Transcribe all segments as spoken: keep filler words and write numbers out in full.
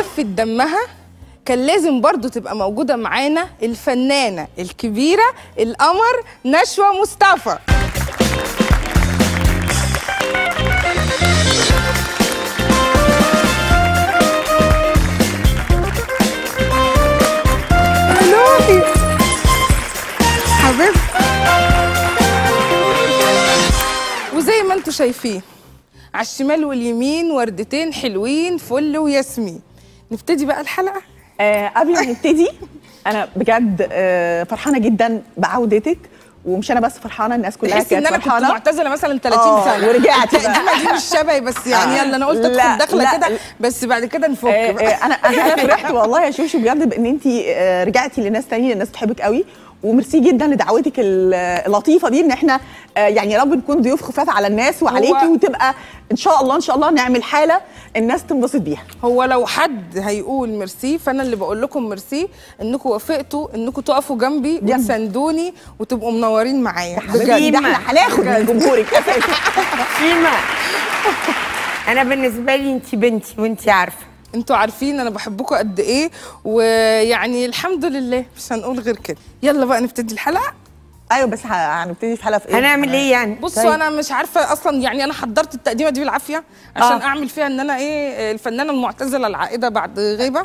خفة دمها كان لازم برضو تبقى موجودة معانا الفنانة الكبيرة القمر نشوى مصطفى. حبيبتي وزي ما انتوا شايفين على الشمال واليمين وردتين حلوين فل وياسمين. نبتدي بقى الحلقة. آه قبل ما نبتدي انا بجد آه فرحانه جدا بعودتك، ومش انا بس فرحانه، الناس كلها كانت فرحانه. ان انا كنت معتزله مثلا ثلاثين سنه ورجعت بقى. دي مش شبهي بس يعني يلا انا قلت ادخل دخله كده بس بعد كده نفك آه بقى. آه انا انا فرحت والله يا شوشو بجد بان انت آه رجعتي لناس تانية، الناس بتحبك قوي، وميرسي جدا لدعوتك اللطيفه دي ان احنا آه يعني يا رب نكون ضيوف خفاف على الناس وعليكي، وتبقى ان شاء الله ان شاء الله نعمل حاله الناس تنبسط بيها. هو لو حد هيقول ميرسي فانا اللي بقول لكم ميرسي انكم وافقتوا انكم تقفوا جنبي وتساندوني وتبقوا منورين معايا بجد. ده احنا هناخد من جمهورك اساسا. شيماء انا بالنسبه لي انت بنتي وانت عارفه. انتوا عارفين انا بحبكم قد ايه، ويعني الحمد لله مش هنقول غير كده. يلا بقى نبتدي الحلقه. ايوه بس هنبتدي في حلقه في ايه؟ هنعمل ايه يعني؟ بصوا طيب. انا مش عارفه اصلا، يعني انا حضرت التقديمه دي بالعافيه عشان آه. اعمل فيها ان انا ايه الفنانه المعتزله العائده بعد غيبه.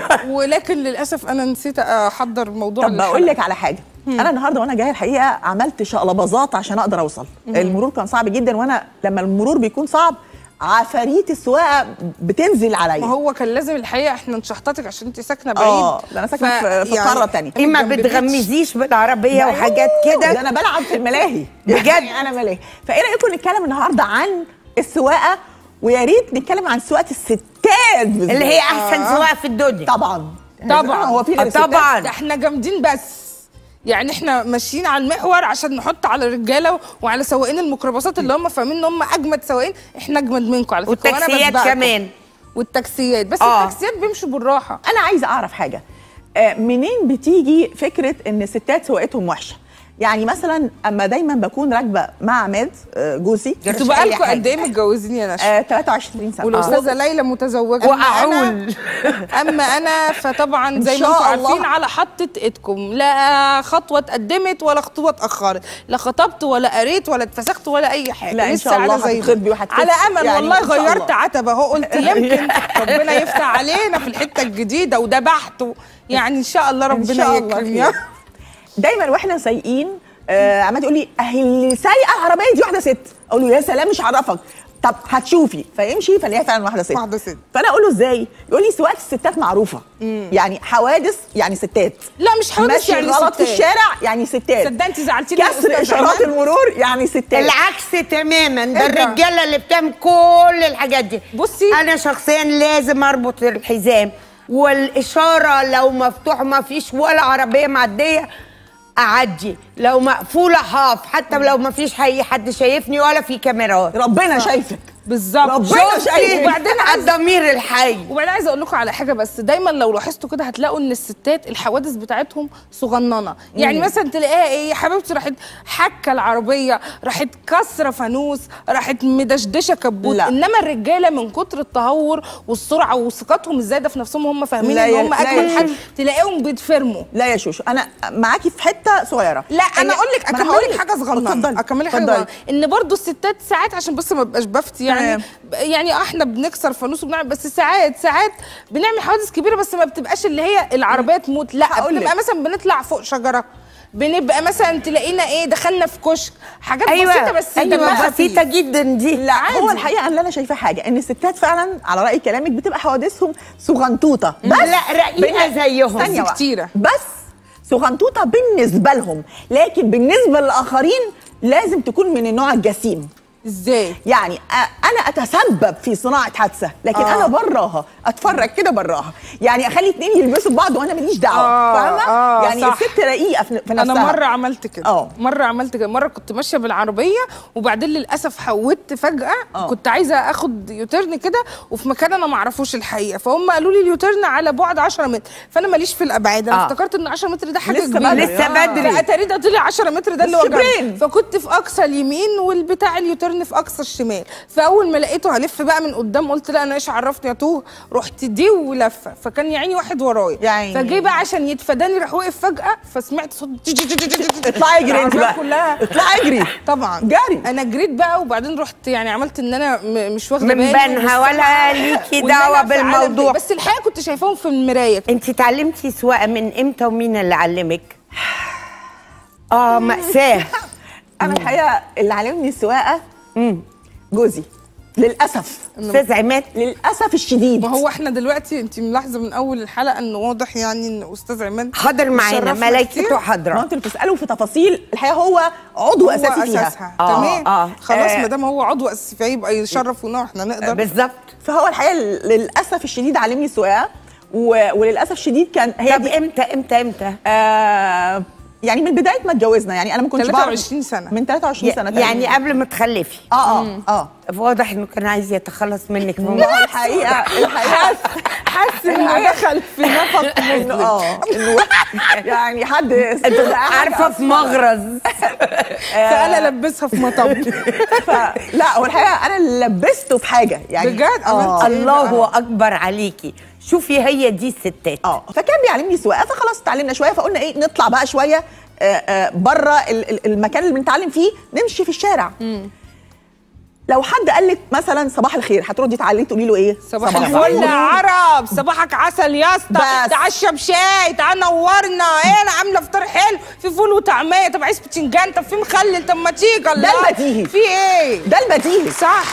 ولكن للاسف انا نسيت احضر موضوع. طب بقول لك على حاجه، مم. انا النهارده وانا جايه الحقيقه عملت شقلباظات عشان اقدر اوصل. مم. المرور كان صعب جدا، وانا لما المرور بيكون صعب عفاريت السواقه بتنزل عليا. ما هو كان لازم الحقيقه احنا نشحططك عشان انت ساكنه بعيد. اه انا ساكنه ف... في يعني قاره ثانيه. ايه ما بتغمزيش بالعربيه وحاجات كده؟ ده انا بلعب في الملاهي بجد. يعني انا ملاهي. فايه رايكم نتكلم النهارده عن السواقه، ويا ريت نتكلم عن سواقه الستات بالذات اللي هي احسن آه. سواقه في الدنيا. طبعا طبعا هو في غير طبعا احنا جامدين، بس يعني احنا ماشيين على المحور عشان نحط على الرجاله وعلى سواقين الميكروباصات اللي هم فاهمين ان هم اجمد سواقين. احنا اجمد منكم على فكره. والتاكسيات كمان. والتاكسيات بس آه. التاكسيات بيمشوا بالراحه. انا عايزه اعرف حاجه، آه منين بتيجي فكره ان الستات سواقتهم وحشه؟ يعني مثلا اما دايما بكون راكبه مع عماد جوزي. انتوا بقالكم قد ايه متجوزين يا نشوى؟ آه ثلاثة وعشرين سنه. والاستاذه آه. ليلى متزوجه. واعول. اما انا فطبعا زي ما انتم عارفين على حطه ايدكم، لا خطوه اتقدمت ولا خطوه اتاخرت، لا خطبت ولا قريت ولا اتفسخت ولا اي حاجه. لا ان شاء الله هتخطبي وهتفسخي على امل يعني. والله غيرت عتبه اهو، قلت يمكن ربنا يفتح علينا في الحته الجديده وذبحت يعني ان شاء الله ربنا يكرم. دايما واحنا سايقين آه عماد يقول لي اهي اللي سايقه العربيه دي واحده ست، اقول له يا سلام مش هعرفك، طب هتشوفي، فيمشي فلاقيها فعلا واحده ست. واحده ست. فانا اقول له ازاي؟ يقول لي سواقه الستات معروفه. مم. يعني حوادث يعني ستات. لا مش حوادث يعني غلط في الشارع يعني ستات. صدق انت زعلتيني. كسر اشارات المرور يعني ستات. العكس تماما، ده الرجاله اللي بتعمل كل الحاجات دي. بصي انا شخصيا لازم اربط الحزام، والاشاره لو مفتوحه ما فيش ولا عربيه معديه اعدي، لو مقفوله هقف، حتى لو ما فيش اي حد شايفني ولا في كاميرات. ربنا شايفك بالظبط. ربنا شايفك. وبعدين على الضمير الحي. وبعدين عايزه اقول لكم على حاجه، بس دايما لو لاحظتوا كده هتلاقوا ان الستات الحوادث بتاعتهم صغننه. يعني مم. مثلا تلاقيها ايه يا حبيبتي راحت حكه العربيه، راحت كسره فانوس، راحت مدشدشه كبوت. لا. انما الرجاله من كتر التهور والسرعه وثقتهم الزايده في نفسهم هم فاهمين ان هم اجمل حد، تلاقيهم بيتفرموا. لا يا شوشو انا معاكي في حته صغيره. لا انا اقول لك اكمل لك حاجه صغننه، اكمل لك حاجه صغننه، ان برضو الستات ساعات عشان بس ما ابقاش بفتي يعني يعني احنا بنكسر فانوس وبنعمل، بس ساعات ساعات بنعمل حوادث كبيره بس ما بتبقاش اللي هي العربيه تموت، لا بتبقى مثلا بنطلع فوق شجره، بنبقى مثلا تلاقينا ايه دخلنا في كشك، حاجات أيوة. بسيطه بس أيوة بسيطه جدا دي. لا عادي. هو الحقيقه اللي انا شايفاه حاجه ان الستات فعلا على راي كلامك بتبقى حوادثهم صغنطوطه، بس لا رقيقه زيهم كتيره، بس صغنطوطه بالنسبه لهم، لكن بالنسبه للاخرين لازم تكون من النوع الجسيم. ازاي؟ يعني انا اتسبب في صناعه حادثه، لكن آه. انا براها اتفرج كده براها، يعني اخلي اتنين يلبسوا ببعض وانا ماليش دعوه. آه. فاهمه؟ آه. يعني صح. الست رقيقه في نفسها. انا مره عملت كده. اه مره عملت كده، مره كنت ماشيه بالعربيه وبعدين للاسف حودت فجاه. أوه. كنت عايزه اخد يوترن كده وفي مكان انا ما اعرفوش الحقيقه، فهم قالوا لي اليوترن على بعد عشرة متر، فانا ماليش في الابعاد، انا آه. افتكرت ان عشرة متر ده حاجه لسه كبيره لسه بدري، اتاري ده طلع عشرة متر ده اللي وجعني، فكنت في اقصى اليمين والبتاع اليوترن فرن في اقصى الشمال. فاول ما لقيته هلف بقى من قدام قلت لا انا ايش عرفني اتوه، رحت دي ولفه، فكان يا عيني واحد ورايا، فجه بقى عشان يتفاداني راح وقف فجاه، فسمعت صوت اطلعي اجري انت بقى كلها اطلعي اجري طبعا جري. انا جريت بقى وبعدين رحت يعني عملت ان انا مش واخده من بالي بينها ولا ليكي دعوه بالموضوع، بس الحقيقه كنت شايفاهم في المرايه. انت اتعلمتي سواقه من امتى ومين اللي علمك؟ اه مأساة. انا الحقيقه اللي علمني السواقه جوزي للاسف. استاذ عماد للاسف الشديد. ما هو احنا دلوقتي انت ملاحظه من اول الحلقه انه واضح يعني ان استاذ عماد حاضر معانا، ملايكته حاضره. ما انتوا اللي بتسالوا في تفاصيل الحقيقه، هو عضو هو اساسي فيها. أساسها. آه تمام آه. خلاص آه. ما دام هو عضو اساسي فيها يبقى يشرفونا واحنا نقدر. بالظبط. فهو الحقيقه للاسف الشديد علمني السواقه، و... وللاسف الشديد كان هي طب امتى امتى امتى؟ آه يعني من بدايه ما اتجوزنا، يعني انا ما كنتش ثلاثة وعشرين سنه. من ثلاثة وعشرين سنه يعني تقريباً. قبل ما تخلفي. اه اه اه واضح انه كان عايز يتخلص منك. لا الحقيقه الحقيقه حاسس انه دخل في نفق انه اه انه يعني حد عارفه في مغرز فانا لبسها في مطب. لا هو الحقيقه انا لبسته في حاجه يعني بجد. آه. الله اكبر عليكي. شوفي هي دي الستات. اه فكان بيعلمني سواقه، فخلاص اتعلمنا شويه، فقلنا ايه نطلع بقى شويه بره المكان اللي بنتعلم فيه، نمشي في الشارع. مم. لو حد قال لك مثلا صباح الخير هتردي تعالي تقولي له ايه؟ صباح الفل يا عرب، صباحك عسل يا اسطى، تعال اشرب شاي، تعال نورنا، ايه انا عامله فطار حلو، في فول وطعميه، طب عايز بتنجان، طب في مخلل، طب ما تيجي الله. ده البديهي. في ايه؟ ده البديهي صح.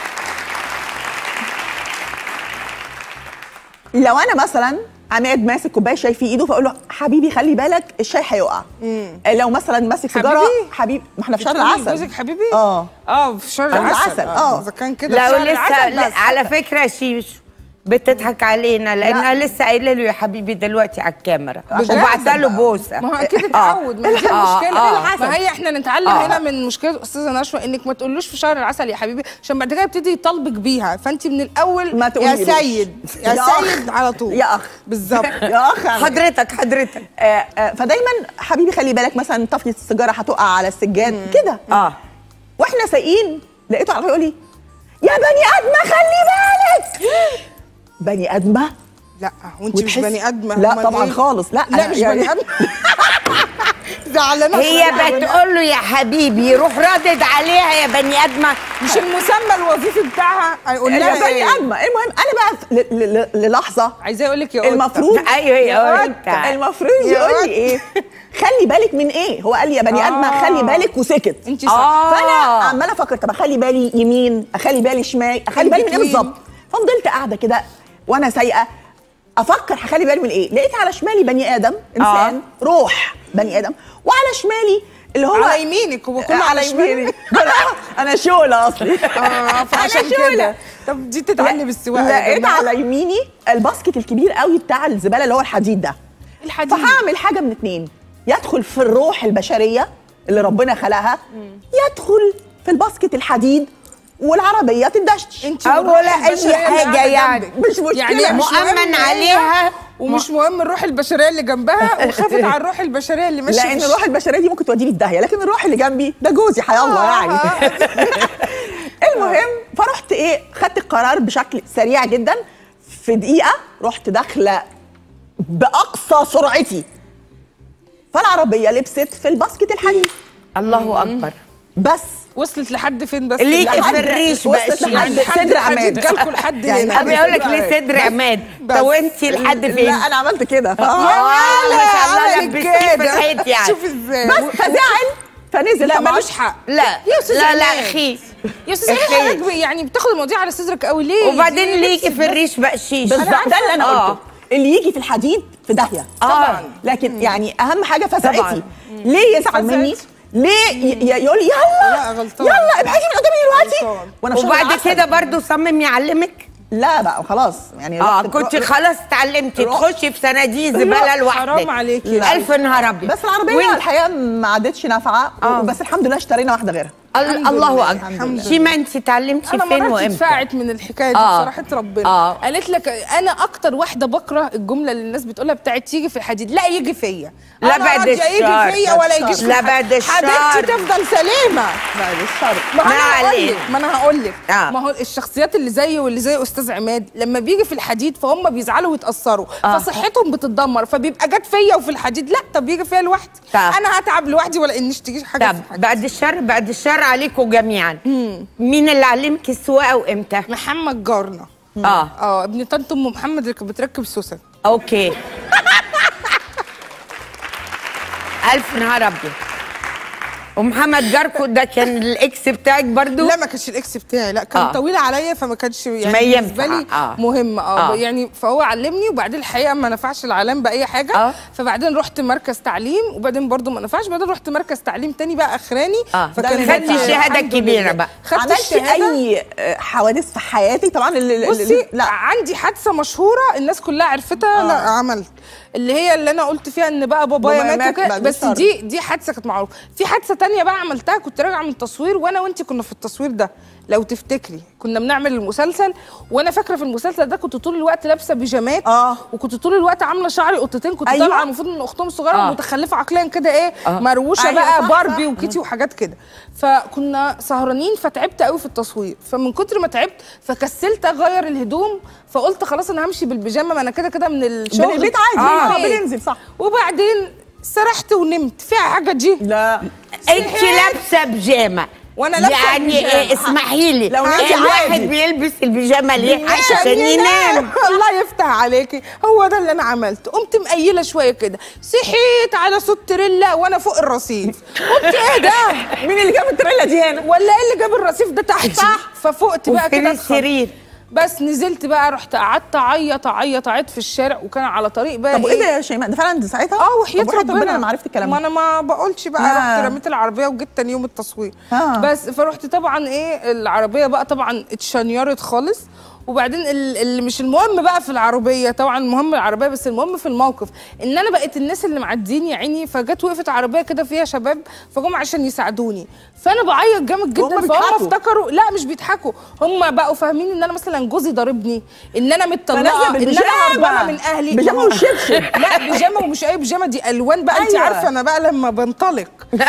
لو انا مثلا عماد ماسك كوبايه شاي في ايده فاقول له حبيبي خلي بالك الشاي هيقع. لو مثلا ماسك سيجاره حبيبي، ما احنا في شهر العسل. جوزك حبيبي؟ اه اه في شهر العسل. اه اذا كان كده لا لسه على فكره شيش بتضحك علينا لانها لسه قايله له يا حبيبي دلوقتي على الكاميرا وبعت له بوسه. ما هو اكيد اتعود، ما هي مشكله. ما هي احنا نتعلم هنا من مشكله استاذه نشوى انك ما تقولوش في شهر العسل يا حبيبي، عشان بعد كده يبتدي يطالبك بيها، فانت من الاول ما يا سيد يا سيد على طول يا اخ بالظبط يا اخ حضرتك حضرتك آه آه فدايما حبيبي خلي بالك مثلا طفيه السيجاره هتقع على السجاد كده. اه واحنا سايقين لقيته على يقول لي يا بني ادمه خلي بالك. بني ادمه؟ لا وانت مش بني ادمه. لا طبعا خالص. لا لا مش يعني بني ادمه. زعلانه. هي بتقول له يا حبيبي يروح رادد عليها يا بني ادمه، مش المسمى الوظيفي بتاعها هيقول لها يا بني ادمه. المهم انا بقى للحظه عايزه اقول لك يا المفروض ايوه يا المفروض يقول لي ايه؟ خلي بالك من ايه؟ هو قال لي يا بني ادمه آه. خلي بالك وسكت. انت صح. آه. فانا عماله افكر طب اخلي بالي يمين، اخلي بالي شمال، اخلي بالي من ايه بالظبط؟ ففضلت قاعده كده وانا سايقه افكر هخلي بالي من ايه؟ لقيت على شمالي بني ادم انسان آه. روح بني ادم، وعلى شمالي اللي هو على يمينك هو كله على يميني. انا شوله اصلي. اه فعشان كده. طب دي تتعلم السواقه. لقيت على يميني الباسكت الكبير قوي بتاع الزباله اللي هو الحديد ده. الحديد. فهعمل حاجه من اتنين، يدخل في الروح البشريه اللي ربنا خلقها، يدخل في الباسكت الحديد والعربيه تدشتش. انت ولا اي حاجه يعني مش مشكله يعني مؤمن عليها ومش مهم الروح البشريه اللي جنبها، وخافت على الروح البشريه اللي ماشيه. لان الروح البشريه دي ممكن توديني في داهيه، لكن الروح اللي جنبي ده جوزي حيالله يعني. المهم فرحت ايه خدت القرار بشكل سريع جدا، في دقيقه رحت داخله باقصى سرعتي، فالعربيه لبست في الباسكت الحديد. الله اكبر. بس وصلت لحد فين؟ بس ليكي في الريش بقى لحد صدر عماد. جالكوا لحد هنا. انا بيقول لك ليه صدر عماد؟ طب وانتي لحد فين؟ لا انا عملت كده. اه ما شاء الله لبستيه في الحيط يعني. شوف ازاي. بس فزعل فنزل. لا ملوش حق. لا لا لا اخي يا استاذ حضرتك يعني بتاخد المواضيع على صدرك قوي ليه؟ وبعدين ليكي في الريش بقشيش. بالظبط ده اللي انا قلته. اللي يجي في الحديد في داهيه طبعا. لكن يعني اهم حاجه فزعتي. ليه يزعل مني؟ ليه يقول لي يلا يلا ابعدي من قدامي دلوقتي وانا وبعد كده برضه صمم يعلمك؟ لا بقى خلاص يعني اه كنت خلاص اتعلمتي تخشي في صناديق زباله لوحدك. حرام عليكي. الف نهار ابيض. بس العربيه وين؟ الحقيقه ما عادتش نافعه. بس الحمد لله اشترينا واحده غيرها. ال- الله اكبر. شيماء انت اتعلمتي انا فين مراتي وامتى؟ اتفاعت من الحكايه دي آه. بصراحه ربنا. آه. قالت لك انا اكتر واحده بكره الجمله اللي الناس بتقولها بتاعت يجي في الحديد. لا يجي فيا، لا أنا بعد راضية الشر. يجي فيا ولا يجيش في لا حد. بعد الشر. حبيبتي تفضل سليمه. بعد الشر. ما ما انا هقول علينا. لك ما انا هقول لك آه. ما هو الشخصيات اللي زيي واللي زي استاذ عماد لما بيجي في الحديد فهم بيزعلوا ويتاثروا، آه. فصحتهم بتتدمر، فبيبقى جت فيا وفي الحديد. لا طب يجي فيا لوحدي، طب. انا هتعب لوحدي ولا انش تجيش حاجه طب في الحديد. بعد الشر بعد الشر عليكم جميعا. مين اللي علمك السواقه وامتى؟ محمد جارنا. اه اه ابن طنط ام محمد اللي كانت بتركب سوسن. اوكي. الف نهار ابيض. ومحمد جاركو ده كان الاكس بتاعك برضو؟ لا ما كانش الاكس بتاعي، لا كان آه. آه. طويل عليا فما كانش ما يعني ينفع. بالنسبه لي آه. مهم اه, آه. يعني فهو علمني. وبعدين الحقيقه ما نفعش العلام باي حاجه. آه. فبعدين رحت مركز تعليم وبعدين برضو ما نفعش. بعدين رحت مركز تعليم تاني بقى اخراني. آه. فكان خدتي هنا الشهادة الحمد الكبيرة لله. بقى. خدت عملتي الشهادة. اي آه، حوادث في حياتك؟ طبعا اللي بصي لا عندي حادثه مشهوره الناس كلها عرفتها. آه. لا عملت اللي هي اللي انا قلت فيها ان بقى بابايا بابايا مات مات وكده. بعد بس الشر. دي دي حادثه كانت معروفه. في حادثه تانية بقى عملتها، كنت راجعه من التصوير وانا وانت كنا في التصوير ده لو تفتكري. كنا بنعمل المسلسل وانا فاكره في المسلسل ده كنت طول الوقت لابسه بيجامات. آه. وكنت طول الوقت عامله شعري قطتين. كنت أيوة. طالعه المفروض ان اختهم صغيره آه. ومتخلفه عقليا كده ايه آه. مروشه أيوة، بقى صح، باربي صح. وكيتي وحاجات كده. فكنا سهرانين فتعبت قوي في التصوير. فمن كتر ما تعبت فكسلت اغير الهدوم فقلت خلاص انا همشي بالبيجامه. ما انا كده كده من الشغل من البيت عادي. آه. آه. بننزل صح. وبعدين سرحت ونمت فيها حاجه دي. لا انت لابسه بيجامه وانا لابسه يعني البيجامة. إيه اسمحي لي لو إيه نمتي الواحد عادي. بيلبس البيجامه ليه؟ عشان ينام. الله يفتح عليكي. هو ده اللي انا عملته. قمت مقيله شويه كده، صحيت على صوت تريلا وانا فوق الرصيف. قلت ايه ده؟ مين اللي جاب التريلا دي هنا؟ ولا ايه اللي جاب الرصيف ده تحتي؟ ففقت بقى وفين كده السرير؟ بس نزلت بقى رحت قعدت اعيط اعيط اعيط في الشارع وكان على طريق بقى. طب وايه ده يا شيماء؟ ده فعلا ساعتها؟ اه وحياة طب وحياة ربنا ربنا انا ما عرفت الكلام ما ده. انا ما بقولش بقى. آه. رحت رميت العربيه وجيت تاني يوم التصوير. آه. بس فرحت طبعا ايه العربيه بقى طبعا اتشنيرت خالص. وبعدين ال- اللي مش المهم بقى في العربيه، طبعا المهم العربيه بس المهم في الموقف ان انا بقيت الناس اللي معديين يا عيني. فجت وقفت عربيه كده فيها شباب فجم عشان يساعدوني. فانا بعيط جامد وهم جدا. فهم بيضحكوا. افتكروا لا مش بيضحكوا، هم بقوا فاهمين ان انا مثلا جوزي ضاربني، ان انا متطلقه، فنازلة ان انا بالبيجامة. هربانه من اهلي. بيجامة وشبشب. لا بيجامه ومش اي بيجامه دي الوان بقى. انت أيوة. عارفه انا بقى لما بنطلق.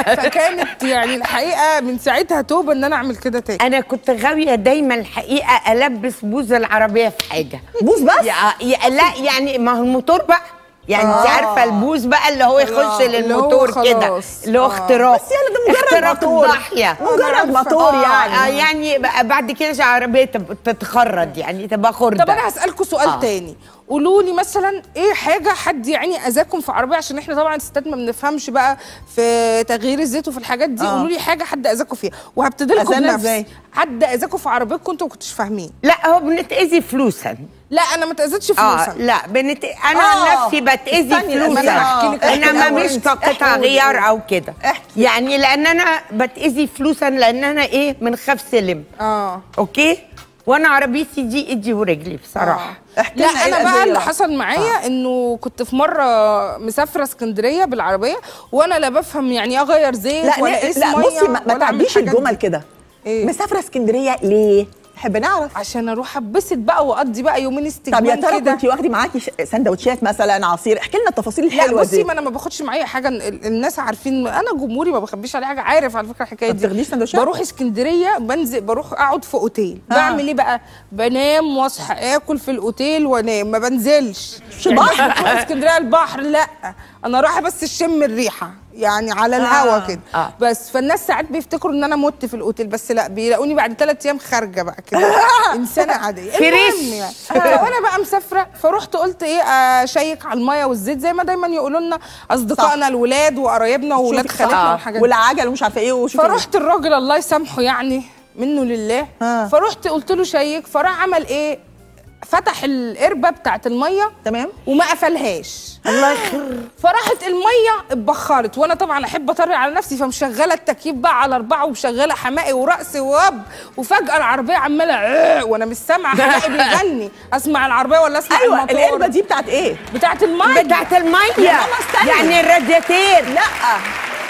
فكانت يعني الحقيقه من ساعتها توبه ان انا اعمل كده تاني. انا كنت غاويه دايما الحقيقه البس بوز العربيه في حاجه. بوز بس؟ يا يا لا يعني ما هو الموتور بقى يعني انت آه. عارفه البوز بقى اللي هو يخش اللي هو للموتور كده خلاص. اللي هو آه. اختراق. بس يلا ده مجرد اختراق موتور. الضاحيه. مجرد موتور آه يعني. آه يعني بقى بعد كده العربيه تب- تتخرد يعني تبقى خرده. طب انا هسالكم سؤال آه. آه. تاني. قولوا لي مثلا ايه حاجه حد يعني اذاكم في عربيه، عشان احنا طبعا الستات ما بنفهمش بقى في تغيير الزيت وفي الحاجات دي. آه. قولوا لي حاجه حد اذاكم فيها وهبتدي لكم أذانا بنفسي. إزاي؟ حد اذاكم في عربيتكم انتوا ما كنتوش فاهمين. لا هو بنتاذي فلوسا. لا انا ما اتاذيتش اه فلوسا. لا بنت انا آه. عن نفسي بتاذي استني، فلوسا. أنا هحكي لك انما الأول. مش قطع احكي. غيار او كده. احكي. يعني لان انا بتاذي فلوسا لان انا ايه من خاف سلم. اه اوكي وانا عربيتي دي ايدي ورجلي بصراحه. آه. احكي لا لنا إيه انا بقى الأذية اللي بقى؟ حصل معايا آه. انه كنت في مره مسافره اسكندريه بالعربيه وانا لا بفهم يعني اغير زيت لا ولا لا, قيس لا ميه بصي ما, ما ولا أعمل تعديش الحاجات الجمل دي. كده. إيه؟ مسافره اسكندريه ليه؟ نحب نعرف. عشان اروح اتبسط بقى واقضي بقى يومين استجمام طب يا كده. ترى كنتي واخدي معاكي ش- سندوتشات مثلا عصير؟ احكي لنا التفاصيل لا الحلوه بصي دي. ما انا ما باخدش معايا حاجه. ال- الناس عارفين انا جمهوري ما بخبيش عليه حاجه. عارف على فكره الحكايه ما دي. بتاخديش سندوتشات؟ بروح اسكندريه بنزل بروح اقعد في اوتيل. آه. بعمل ايه بقى؟ بنام واصحى اكل في الاوتيل وانام ما بنزلش. مش البحر؟ بروح اسكندريه البحر لا انا رايحه بس اشم الريحه يعني على الهوا آه. كده. آه. بس فالناس ساعات بيفتكروا ان انا مت في الاوتيل بس لا بيلاقوني بعد ثلاث ايام خارجه بقى كده انسانه عاديه. فريش. المهم يعني فانا بقى مسافره فرحت قلت ايه اشيك على الميه والزيت زي ما دايما يقولوا لنا اصدقائنا الولاد وقرايبنا واولاد شوفي خالتنا صح. والحاجات دي. والعجل ومش عارفه ايه وشوفي. فرحت الراجل الله يسامحه يعني منه لله. آه. فرحت قلت له شيك فراح عمل ايه؟ فتح القربه بتاعت الميه تمام. وما قفلهاش. الله يخر. فراحت الميه اتبخرت وانا طبعا احب اطري على نفسي فمشغله التكييف بقى على اربعه ومشغله حماقي ورقص واب وفجاه العربيه عماله عق وانا مش سامعه حماقي بيغني اسمع العربيه ولا اسمع ايوه الموتور. القلبه دي بتاعت ايه؟ بتاعت الميه بتاعت الميه يا ماما استني. يعني الرادياتير. لا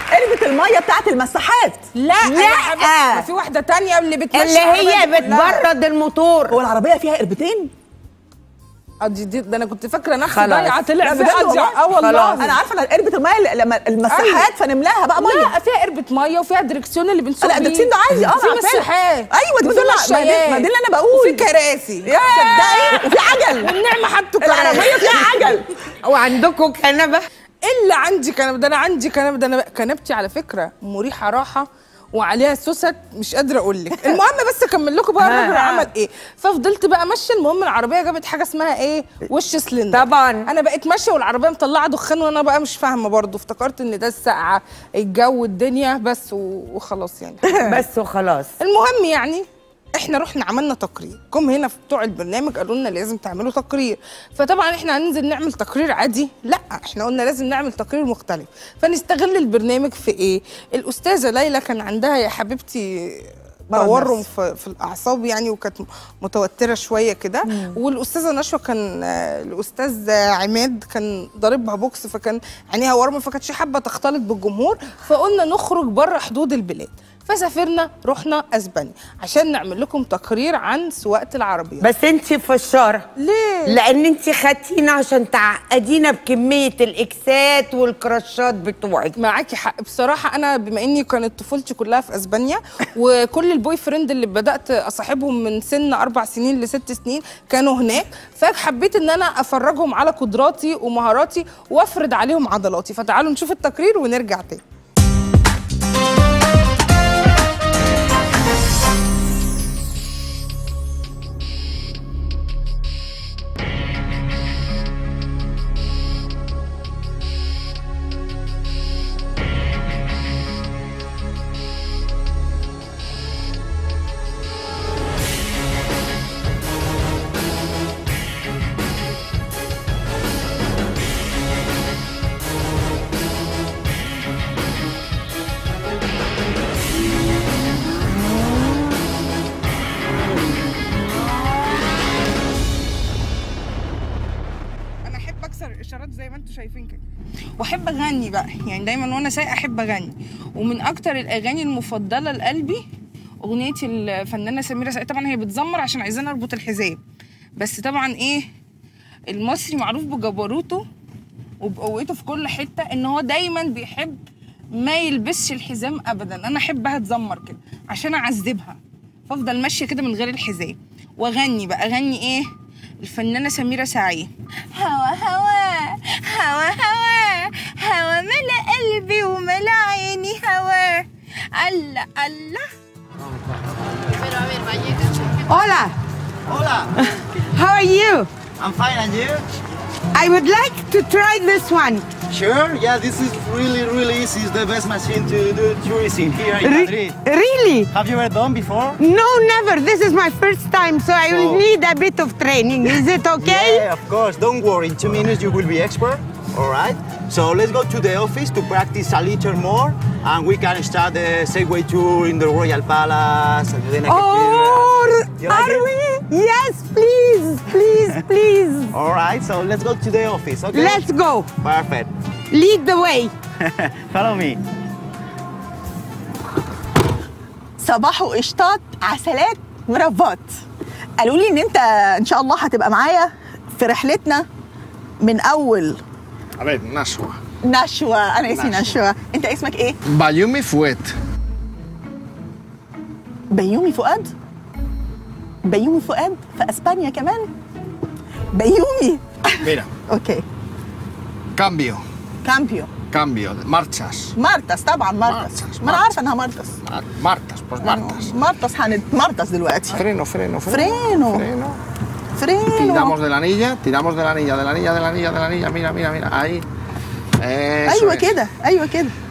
قربة الميه بتاعت المساحات. لا لا. يا حبيبتي في واحده تانية اللي بتمشي اللي هي العربية كلها. بتبرد الموتور. هو العربيه فيها قربتين؟ اه دي, دي ده انا كنت فاكره نفسي خلاص. ضايعه طلع لا في بجد قضية. والله. اه والله انا عارفه ان قربة الميه لما المساحات أيوة. فنملاها بقى ميه. لا فيها قربة ميه وفيها دركسيون اللي بنسوق لا بيه. الدكتين ده عادي. اه في أنا عارفاه. مساحات. ايوه دي وفي بتقول ما دي ما دي اللي انا بقول. وفي كراسي. يا تصدقي وفي عجل. والنعمه حطوا كراسي. العربيه فيها عجل. وعندكم كنبه؟ الا عندي كنبه. ده انا عندي كنبه. ده انا كنبتي على فكره مريحه راحه وعليها سوست مش قادره اقول لك. المهم بس اكمل لكم بقى الراجل عمل ايه. ففضلت بقى ماشيه. المهم العربيه جابت حاجه اسمها ايه وش سلندر. طبعا انا بقيت ماشيه والعربيه مطلعه دخان وانا بقى مش فاهمه برضو. افتكرت ان ده السقعه الجو الدنيا بس وخلاص يعني. بس وخلاص. المهم يعني احنا رحنا عملنا تقرير. جم هنا في بتوع البرنامج قالوا لنا لازم تعملوا تقرير. فطبعا احنا هننزل نعمل تقرير عادي؟ لا احنا قلنا لازم نعمل تقرير مختلف. فنستغل البرنامج في ايه؟ الاستاذه ليلى كان عندها يا حبيبتي تورم في, في الاعصاب يعني وكانت متوتره شويه كده. والاستاذه نشوى كان الاستاذ عماد كان ضاربها بوكس فكان عينيها ورمه فكانتش حابه تختلط بالجمهور. فقلنا نخرج بره حدود البلاد. فسافرنا رحنا اسبانيا عشان نعمل لكم تقرير عن سواقه العربيه. بس انت فشاره. ليه؟ لان انت خدتينا عشان تعقدينا بكميه الاكسات والكراشات بتوعك. معاكي حق بصراحه. انا بما اني كانت طفولتي كلها في اسبانيا وكل البوي فريند اللي بدات اصاحبهم من سن اربع سنين لست سنين كانوا هناك. فحبيت ان انا افرجهم على قدراتي ومهاراتي وافرض عليهم عضلاتي. فتعالوا نشوف التقرير ونرجع تاني. الاشارات زي ما انتم شايفين كده. واحب اغني بقى يعني دايما وانا سايقه احب اغني. ومن اكتر الاغاني المفضله لقلبي اغنيه الفنانه سميره سعيد. طبعا هي بتزمر عشان عايزانا اربط الحزام. بس طبعا ايه المصري معروف بجبروته وبقوته في كل حته ان هو دايما بيحب ما يلبسش الحزام ابدا. انا احبها تزمر كده عشان اعذبها. فافضل ماشيه كده من غير الحزام واغني بقى. اغني ايه؟ الفنانه سميره سعيد. هوا هوا هوا هوا هوا ملا قلبي وملا عيني هوا. الله الله. Hola. Hola. How are you? I'm fine, and you? I would like to try this one. Sure. Yeah, this is really, really easy. It's the best machine to do tourism here in Re Madrid. really? Have you ever done before? No, never. This is my first time, so I will Oh. need a bit of training. Is it okay? Yeah, of course. Don't worry. In two minutes you will be expert. All right. So let's go to the office to practice a little more, and we can start the Segway tour in the Royal Palace and then I can Oh, You like are it? we? Yes, please, please, please. All right. So let's go to the office. Okay. Let's go. Perfect. Lead the way. Follow me. صباح وقشطات عسلات مربات. قالوا لي ان انت ان شاء الله هتبقى معايا في رحلتنا من اول. A ver, Nashua. نشوى. انا اسمي نشوى. نشوى. انت اسمك ايه؟ Bayumi Fuet. بيومي فؤاد. بيومي فؤاد في اسبانيا كمان. بيومي. Mira, اوكي. cambio, كامبيو. cambio, marchas. مارتس طبعا مارتس. مارتس، ما انا عارفه انها مارتس. Mar- Martas, pues martas. مارتس هنتمرتس دلوقتي. Freno, freno, freno. Freno. Freno. فرينو. Tiramos de la anilla, tiramos de la anilla, de la anilla, de la anilla, de la anilla. Mira, mira, mira. Ahí. Eso ايوه es. كده ايوه كده.